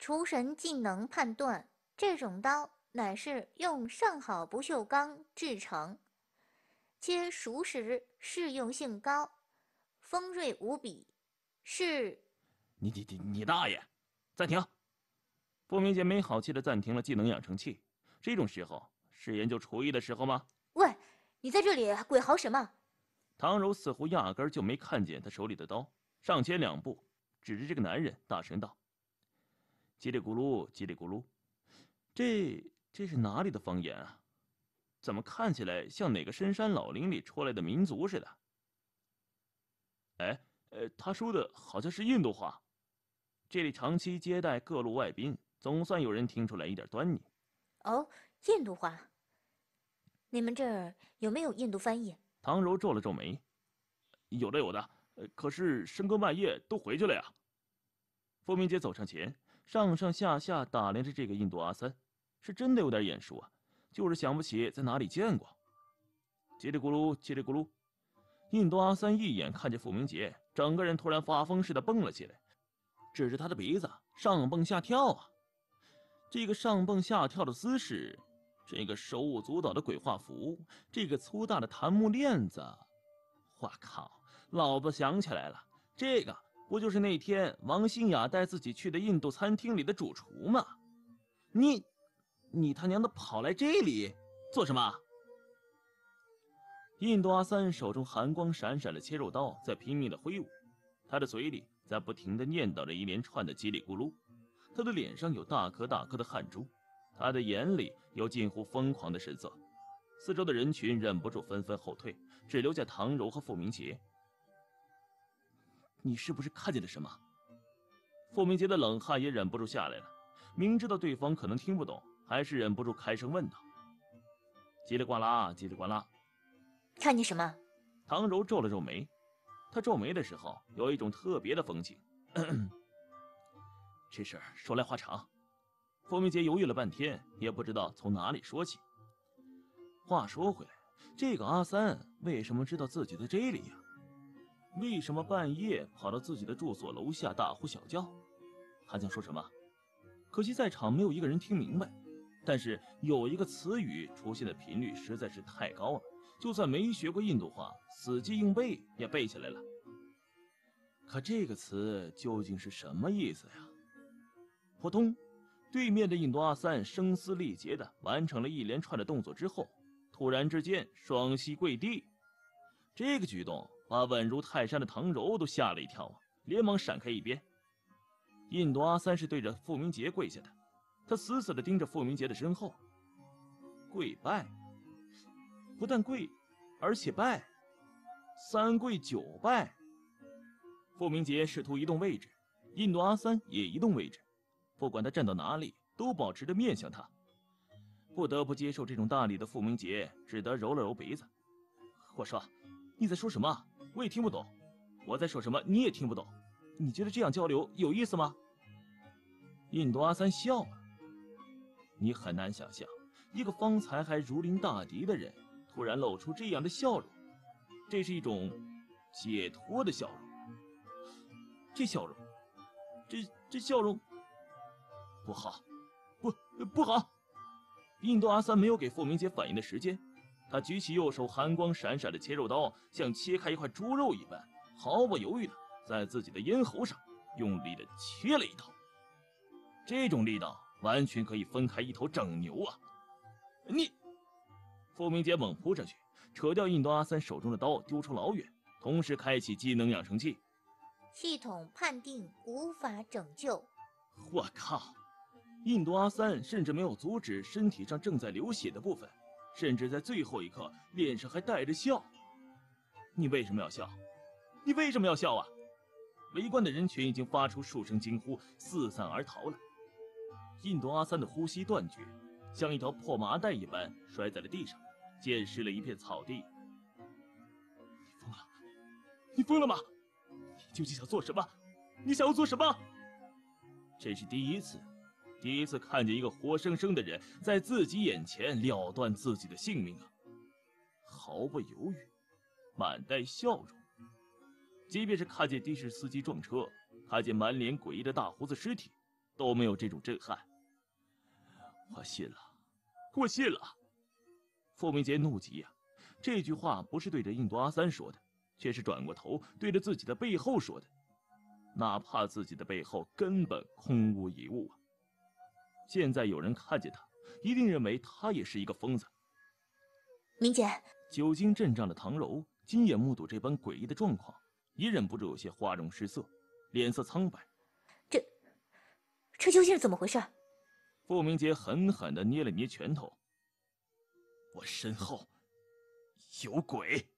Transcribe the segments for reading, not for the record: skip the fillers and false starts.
厨神技能判断，这种刀乃是用上好不锈钢制成，切熟时适用性高，锋锐无比。是。 你大爷！暂停！傅明杰没好气的暂停了技能养成器。这种时候是研究厨艺的时候吗？ 喂，你在这里鬼嚎什么？ 唐柔似乎压根儿就没看见他手里的刀，上前2步，指着这个男人大声道：“叽里咕噜，叽里咕噜，这是哪里的方言啊？怎么看起来像哪个深山老林里出来的民族似的？”哎，他说的好像是印度话。这里长期接待各路外宾，总算有人听出来一点端倪。 哦，印度话。你们这儿有没有印度翻译？ 唐柔皱了皱眉：“有的有的，可是深更半夜都回去了呀。”傅明杰走上前，上上下下打量着这个印度阿三，是真的有点眼熟啊，就是想不起在哪里见过。叽里咕噜，叽里咕噜，印度阿三一眼看见傅明杰，整个人突然发疯似的蹦了起来，指着他的鼻子上蹦下跳啊！这个上蹦下跳的姿势，这个手舞足蹈的鬼画符，这个粗大的檀木链子，我靠！老子想起来了，这个不就是那天王新雅带自己去的印度餐厅里的主厨吗？你他娘的跑来这里做什么？印度阿三手中寒光闪闪的切肉刀在拼命的挥舞，他的嘴里在不停的念叨着一连串的叽里咕噜，他的脸上有大颗大颗的汗珠，他的眼里有近乎疯狂的神色。四周的人群忍不住纷纷后退，只留下唐柔和傅明杰。你是不是看见了什么？傅明杰的冷汗也忍不住下来了，明知道对方可能听不懂，还是忍不住开声问道：“叽里呱啦，叽里呱啦。” 看见什么？ 唐柔皱了皱眉，她皱眉的时候有一种特别的风情。这事儿说来话长。傅明杰犹豫了半天，也不知道从哪里说起。话说回来，这个阿三为什么知道自己在这里呀？为什么半夜跑到自己的住所楼下大呼小叫？还想说什么？可惜在场没有一个人听明白。但是有一个词语出现的频率实在是太高了，就算没学过印度话，死记硬背也背下来了。可这个词究竟是什么意思呀？扑通，对面的印度阿三声嘶力竭地完成了一连串的动作之后，突然之间双膝跪地。这个举动把稳如泰山的唐柔都吓了一跳啊，连忙闪开一边。印度阿三是对着傅明杰跪下的，他死死地盯着傅明杰的身后。跪拜，不但跪，而且拜，3跪9拜。傅明杰试图移动位置，印度阿三也移动位置，不管他站到哪里，都保持着面向他。不得不接受这种大礼的傅明杰只得揉了揉鼻子。我说，你在说什么？我也听不懂。我在说什么你也听不懂。你觉得这样交流有意思吗？印度阿三笑了。你很难想象，一个方才还如临大敌的人，突然露出这样的笑容，这是一种解脱的笑容。这笑容，这笑容，不好，不好！印度阿三没有给傅明杰反应的时间，他举起右手寒光闪闪的切肉刀，像切开一块猪肉一般，毫不犹豫的在自己的咽喉上用力的切了一刀。这种力道完全可以分开一头整牛啊！你，傅明杰猛扑上去，扯掉印度阿三手中的刀，丢出老远，同时开启技能养成器。 系统判定无法拯救。 我靠！印度阿三甚至没有阻止身体上正在流血的部分，甚至在最后一刻脸上还带着笑。你为什么要笑？你为什么要笑啊？围观的人群已经发出数声惊呼，四散而逃了。印度阿三的呼吸断绝，像一条破麻袋一般摔在了地上，溅湿了一片草地。你疯了！你疯了吗？你究竟想做什么？你想要做什么？这是第一次看见一个活生生的人在自己眼前了断自己的性命啊！毫不犹豫，满带笑容。即便是看见的士司机撞车，看见满脸诡异的大胡子尸体， 都没有这种震撼。我信了，我信了！傅明杰怒极呀，这句话不是对着印度阿三说的，却是转过头对着自己的背后说的，哪怕自己的背后根本空无一物啊！现在有人看见他，一定认为他也是一个疯子。 明姐， 久经阵仗的唐柔亲眼目睹这般诡异的状况，也忍不住有些花容失色，脸色苍白。 这究竟是怎么回事？ 傅明杰狠狠地捏了捏拳头。我身后有鬼！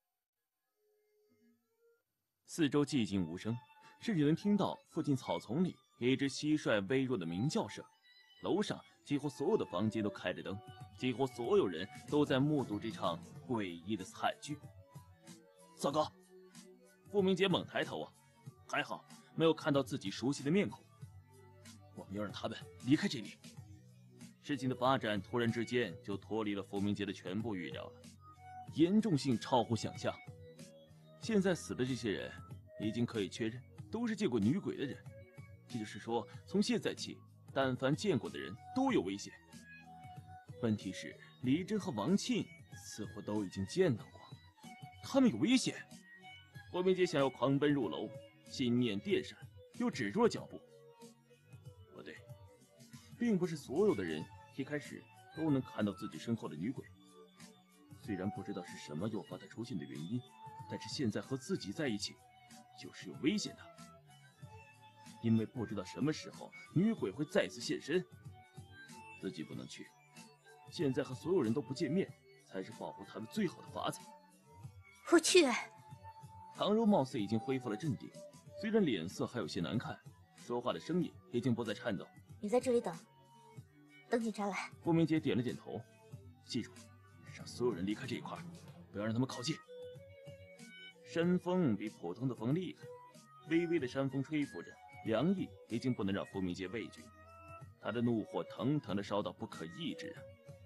四周寂静无声，甚至能听到附近草丛里一只蟋蟀微弱的鸣叫声。楼上几乎所有的房间都开着灯，几乎所有人都在目睹这场诡异的惨剧。糟糕！傅明杰猛抬头啊，还好没有看到自己熟悉的面孔。我们要让他们离开这里。事情的发展突然之间就脱离了傅明杰的全部预料了，严重性超乎想象。现在死的这些人，已经可以确认都是见过女鬼的人，这就是说，从现在起，但凡见过的人都有危险。问题是，李真和王庆似乎都已经见到过，他们有危险。傅明杰想要狂奔入楼，心念电闪，又止住了脚步。不对，并不是所有的人一开始都能看到自己身后的女鬼。虽然不知道是什么诱发她出现的原因，但是现在和自己在一起，就是有危险的。因为不知道什么时候女鬼会再次现身，自己不能去。现在和所有人都不见面，才是保护他们最好的法子。 我去！ 唐柔貌似已经恢复了镇定，虽然脸色还有些难看，说话的声音已经不再颤抖。 你在这里等，等警察来。 傅明杰点了点头，记住，让所有人离开这一块，不要让他们靠近。山风比普通的风厉害，微微的山风吹拂着，凉意已经不能让傅明杰畏惧。他的怒火腾腾地烧到不可抑制啊！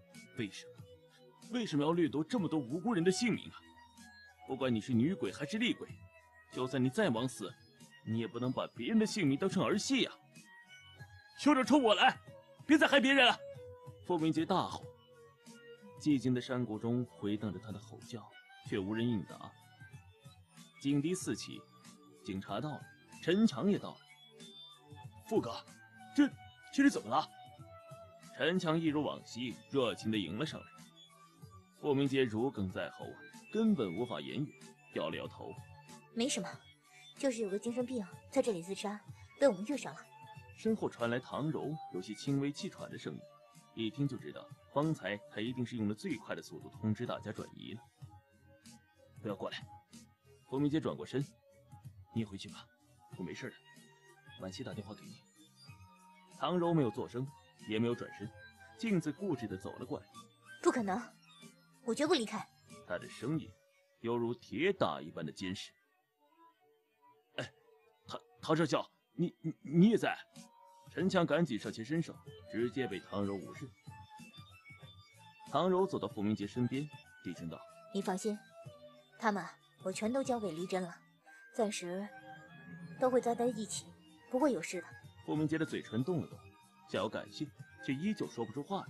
为什么要掠夺这么多无辜人的性命啊？不管你是女鬼还是厉鬼，就算你再枉死，你也不能把别人的性命当成儿戏呀！休着冲我来，别再害别人了！傅明杰大吼。寂静的山谷中回荡着他的吼叫，却无人应答。警笛四起，警察到了，陈强也到了。傅哥，这是怎么了？陈强一如往昔，热情地迎了上来。傅明杰如鲠在喉，根本无法言语，摇了摇头。 没什么，就是有个精神病在这里自杀，被我们遇上了。 身后传来唐柔有些轻微气喘的声音，一听就知道方才他一定是用了最快的速度通知大家转移了。不要过来！傅明杰转过身，你回去吧，我没事的，婉琪打电话给你。唐柔没有作声，也没有转身，镜子固执地走了过来。 不可能，我绝不离开。 他的声音犹如铁打一般的坚实。哎，唐少校，你也在？陈强赶紧上前伸手，直接被唐柔无视。唐柔走到傅明杰身边，低声道：“ 你放心，他们我全都交给黎真了，暂时都会待在一起，不会有事的。” 傅明杰的嘴唇动了动，想要感谢，却依旧说不出话来。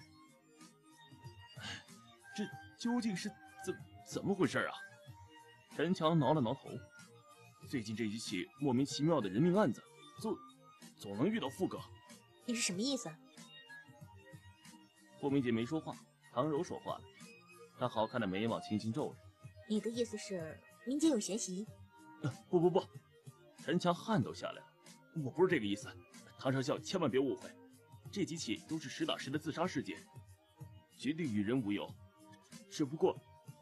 这究竟是怎么回事啊？陈强挠了挠头，最近这几起莫名其妙的人命案子，总能遇到傅哥。 你是什么意思？ 傅明杰没说话，唐柔说话了，她好看的眉毛轻轻皱着。 你的意思是明杰有嫌疑？ 不，陈强汗都下来了，我不是这个意思，唐少校千万别误会，这几起都是实打实的自杀事件，绝对与人无尤。只不过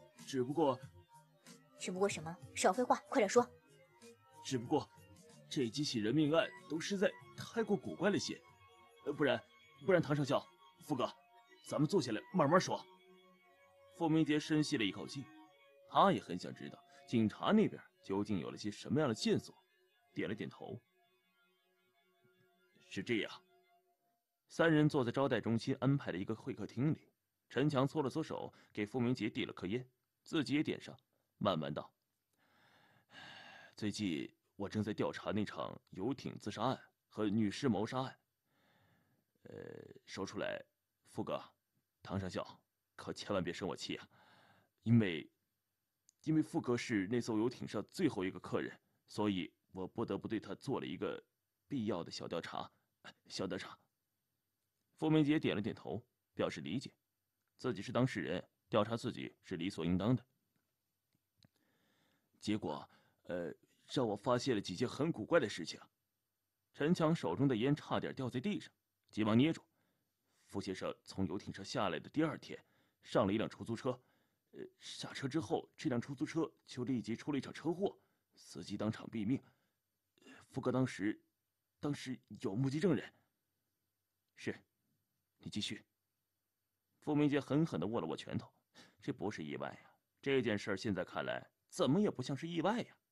什么？少废话，快点说。 只不过这几起人命案都实在太过古怪了些，不然唐少校，傅哥，咱们坐下来慢慢说。傅明杰深吸了一口气，他也很想知道警察那边究竟有了些什么样的线索，点了点头。是这样，三人坐在招待中心安排的一个会客厅里，陈强搓了搓手，给傅明杰递了颗烟，自己也点上，慢慢道：“最近我正在调查那场游艇自杀案和女尸谋杀案， 说出来，富哥，唐上校，可千万别生我气啊！因为富哥是那艘游艇上最后一个客人，所以我不得不对他做了一个必要的小调查。小调查。傅明杰点了点头，表示理解，自己是当事人，调查自己是理所应当的。结果，让我发现了几件很古怪的事情。陈强手中的烟差点掉在地上，急忙捏住。傅先生从游艇上下来的第2天，上了一辆出租车。下车之后，这辆出租车就立即出了一场车祸，司机当场毙命。傅哥当时有目击证人。是，你继续。傅明杰狠狠地握了握拳头，这不是意外呀！这件事现在看来怎么也不像是意外呀。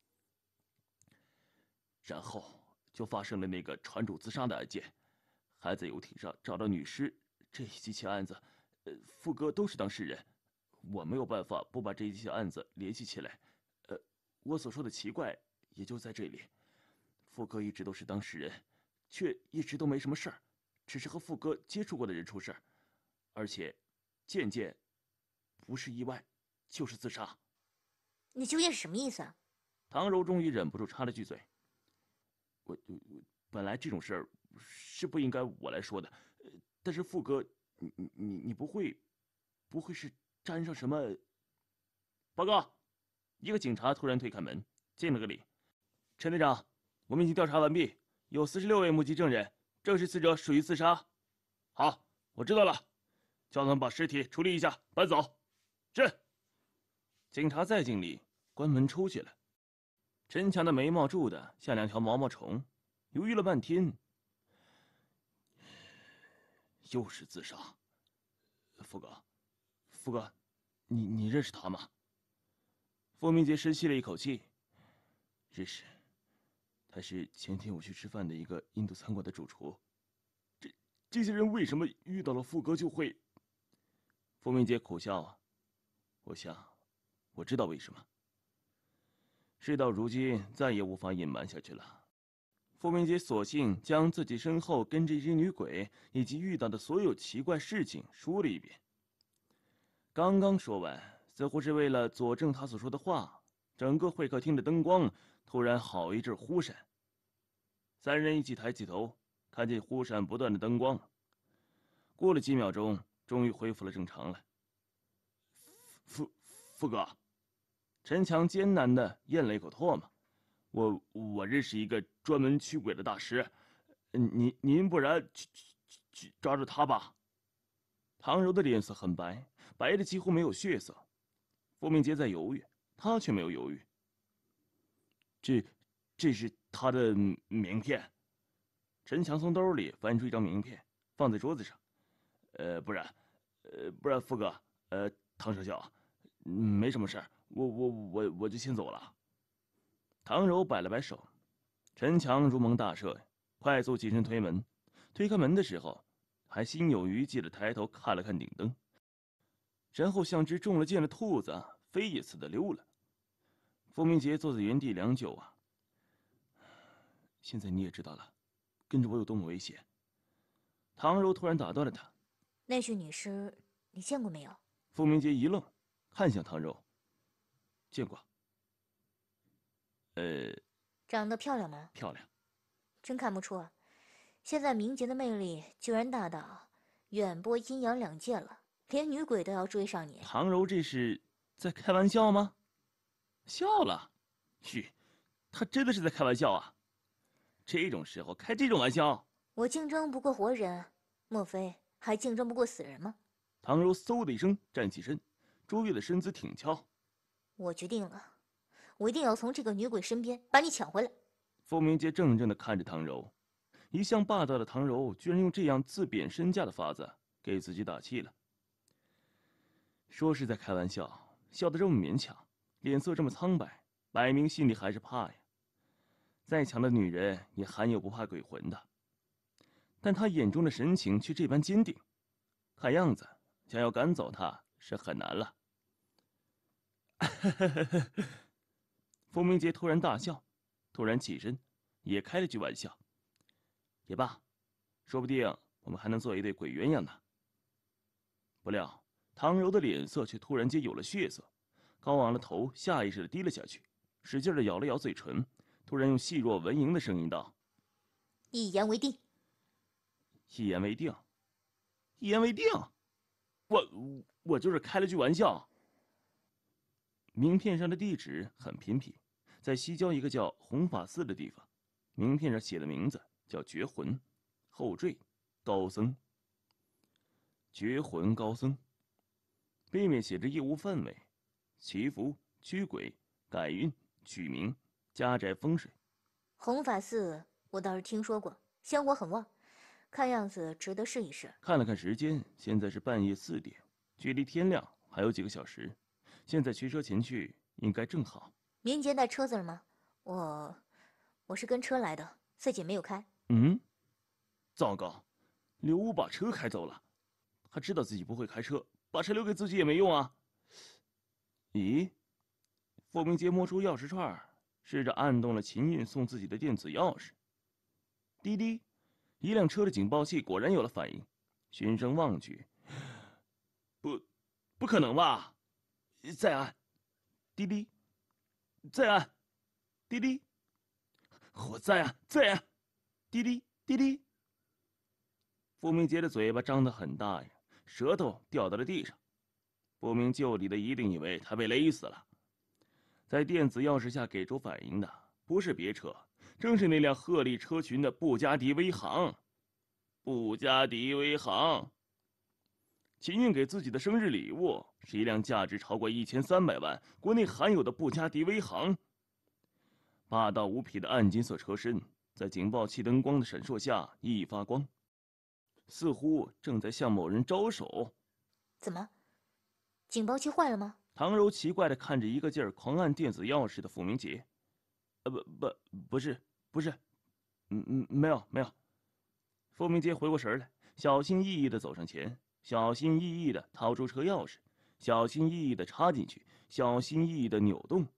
然后就发生了那个船主自杀的案件，还在游艇上找到女尸。这几起案子，傅哥都是当事人，我没有办法不把这几起案子联系起来。我所说的奇怪也就在这里，傅哥一直都是当事人，却一直都没什么事儿，只是和傅哥接触过的人出事儿，而且件件不是意外，就是自杀。 你究竟是什么意思啊？ 唐柔终于忍不住插了句嘴。我本来这种事儿是不应该我来说的，但是傅哥，你不会是沾上什么？报告！一个警察突然推开门，敬了个礼。陈队长，我们已经调查完毕，有46位目击证人，证实死者属于自杀。好，我知道了，叫他们把尸体处理一下，搬走。是。警察再敬礼，关门出去了。陈强的眉毛皱得像2条毛毛虫，犹豫了半天，又是自杀。傅哥，你认识他吗？傅明杰深吸了一口气，认识，他是前天我去吃饭的一个印度餐馆的主厨。这些人为什么遇到了傅哥就会？傅明杰苦笑啊，我想，我知道为什么。事到如今，再也无法隐瞒下去了。傅明杰索性将自己身后跟着一只女鬼以及遇到的所有奇怪事情说了一遍。刚刚说完，似乎是为了佐证他所说的话，整个会客厅的灯光突然好一阵忽闪。3人一起抬起头，看见忽闪不断的灯光。过了几秒钟，终于恢复了正常了。傅哥。陈强艰难地咽了一口唾沫，我认识一个专门驱鬼的大师，您不然去抓住他吧。唐柔的脸色很白，白的几乎没有血色。傅明杰在犹豫，他却没有犹豫。这是他的名片。陈强从兜里翻出一张名片，放在桌子上。不然，傅哥，唐少校，没什么事儿。我就先走了。唐柔摆了摆手，陈强如蒙大赦，快速起身推门。推开门的时候，还心有余悸地抬头看了看顶灯，然后像只中了箭的兔子，飞也似的溜了。傅明杰坐在原地良久啊。现在你也知道了，跟着我有多么危险。唐柔突然打断了他。 那具女尸你见过没有？ 傅明杰一愣，看向唐柔。见过。 长得漂亮吗？ 漂亮。 真看不出啊，现在明杰的魅力居然大到远播阴阳2界了，连女鬼都要追上你。 唐柔这是在开玩笑吗？笑了。嘘，他真的是在开玩笑啊！这种时候开这种玩笑？ 我竞争不过活人，莫非还竞争不过死人吗？ 唐柔嗖的一声站起身，卓越的身姿挺翘。 我决定了，我一定要从这个女鬼身边把你抢回来。 傅明杰怔怔地看着唐柔，一向霸道的唐柔居然用这样自贬身价的法子给自己打气了。说是在开玩笑，笑得这么勉强，脸色这么苍白，摆明心里还是怕呀。再强的女人也罕有不怕鬼魂的，但他眼中的神情却这般坚定，看样子想要赶走他是很难了。傅明杰突然大笑，突然起身，也开了句玩笑。也罢，说不定我们还能做一对鬼鸳鸯呢。不料唐柔的脸色却突然间有了血色，高昂了头，下意识地低了下去，使劲地咬了咬嘴唇，突然用细若蚊蝇的声音道：“ 一言为定。” 一言为定，一言为定。我就是开了句玩笑。名片上的地址很偏僻，在西郊一个叫弘法寺的地方。名片上写的名字叫觉魂，后缀高僧。觉魂高僧，背面写着业务范围：祈福、驱鬼、改运、取名、家宅风水。 弘法寺我倒是听说过，香火很旺，看样子值得试一试。 看了看时间，现在是半夜4点，距离天亮还有几个小时，现在驱车前去应该正好。 明杰带车子了吗？我是跟车来的，自己没有开。 糟糕，刘武把车开走了，他知道自己不会开车，把车留给自己也没用啊。咦？傅明杰摸出钥匙串，试着按动了秦韵送自己的电子钥匙。滴滴，一辆车的警报器果然有了反应。循声望去，不可能吧？再按，滴滴，再按，滴滴，我再按，再按，滴滴滴滴。傅明杰的嘴巴张得很大呀，舌头掉到了地上。不明就里的一定以为他被勒死了。在电子钥匙下给出反应的不是别车，正是那辆鹤立车群的布加迪威航。布加迪威航。秦韵给自己的生日礼物是一辆价值超过1300万、国内罕有的布加迪威航。霸道无匹的暗金色车身，在警报器灯光的闪烁下熠熠发光，似乎正在向某人招手。 怎么？警报器坏了吗？ 唐柔奇怪地看着一个劲儿狂按电子钥匙的傅明杰。不是，没有。傅明杰回过神来，小心翼翼地走上前，小心翼翼地掏出车钥匙，小心翼翼地插进去，小心翼翼地扭动。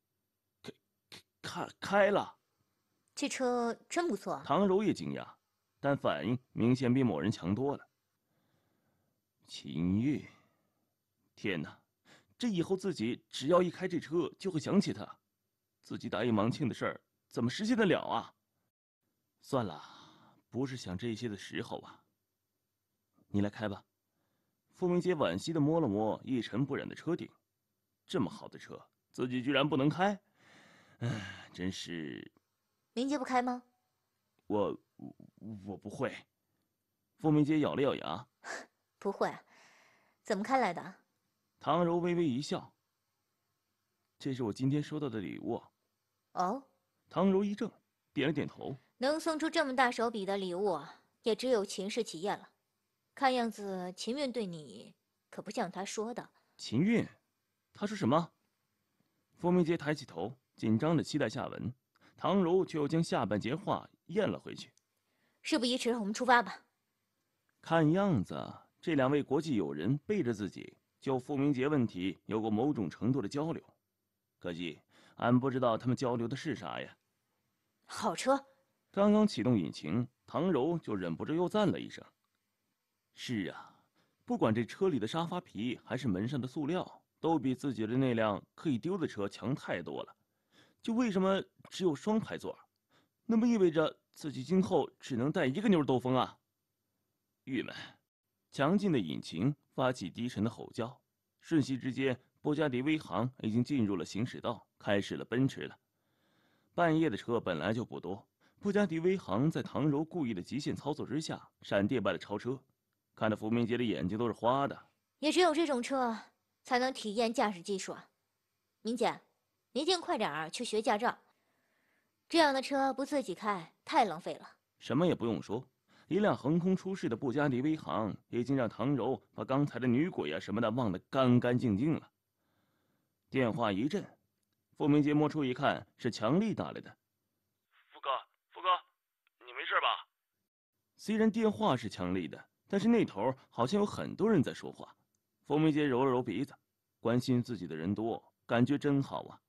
开了。 这车真不错。 唐柔也惊讶，但反应明显比某人强多了。秦韵，天哪！这以后自己只要一开这车，就会想起他。自己答应王庆的事儿，怎么实现得了啊？算了，不是想这些的时候啊。你来开吧。傅明杰惋惜地摸了摸一尘不染的车顶，这么好的车，自己居然不能开，唉，真是。 明杰不开吗？ 我不会。傅明杰咬了咬牙， 不会，怎么开来的？ 唐柔微微一笑，这是我今天收到的礼物。 哦。 唐柔一怔，点了点头。 能送出这么大手笔的礼物，也只有秦氏企业了。看样子秦韵对你可不像他说的。 秦韵，他说什么？傅明杰抬起头，紧张地期待下文。唐柔却又将下半截话咽了回去。 事不宜迟，我们出发吧。 看样子，这两位国际友人背着自己就傅明杰问题有过某种程度的交流，可惜俺不知道他们交流的是啥呀。 好车。 刚刚启动引擎，唐柔就忍不住又赞了一声。是啊，不管这车里的沙发皮还是门上的塑料，都比自己的那辆可以丢的车强太多了。就为什么只有双排座？那么意味着自己今后只能带一个妞兜风啊！郁闷。强劲的引擎发起低沉的吼叫，瞬息之间，布加迪威航已经进入了行驶道，开始了奔驰了。半夜的车本来就不多，布加迪威航在唐柔故意的极限操作之下，闪电般的超车，看得傅明杰的眼睛都是花的。 也只有这种车才能体验驾驶技术啊！明姐，你尽快点儿去学驾照。这样的车不自己开太浪费了。 什么也不用说，一辆横空出世的布加迪威航已经让唐柔把刚才的女鬼啊什么的忘得干干净净了。电话一震，傅明杰摸出一看，是强力打来的。 傅哥，你没事吧？ 虽然电话是强力的，但是那头好像有很多人在说话。傅明杰揉了揉鼻子，关心自己的人多，感觉真好啊。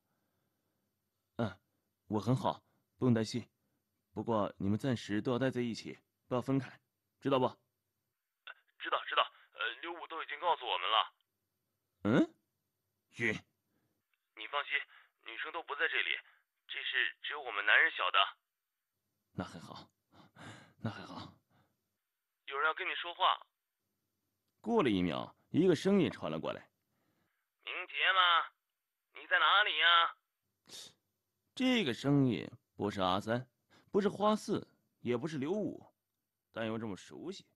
我很好，不用担心。不过你们暂时都要待在一起，不要分开，知道不？ 嗯，晕。 你放心，女生都不在这里，这事只有我们男人晓得。 那还好，那还好。 有人要跟你说话。 过了1秒，一个声音传了过来：“ 明杰吗？你在哪里呀？” 这个声音不是阿三，不是花四，也不是刘武，但又这么熟悉。